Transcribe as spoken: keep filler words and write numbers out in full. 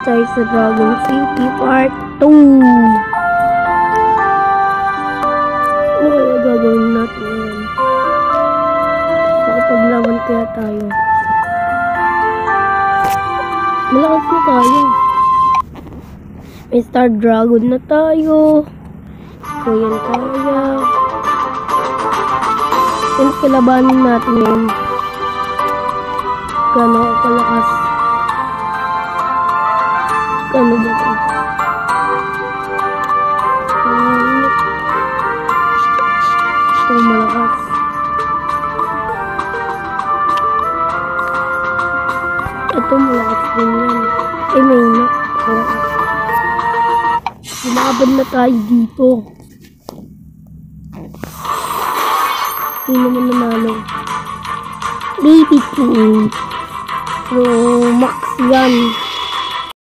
tayo sa Dragon City Part two. Ano kaya gagawin natin ngayon? Makapaglaban kaya tayo? Malakas na tayo. May Star Dragon na tayo. Koyan kaya. Yung kalabanin natin ngayon. Gano'n ako kalakas. Ano ba ito? Um, ito malakas. Ito malakas din yan. Ay may na. Malakas. Lumaban na tayo dito. Hindi naman nanalo. Baby two. So, max yan.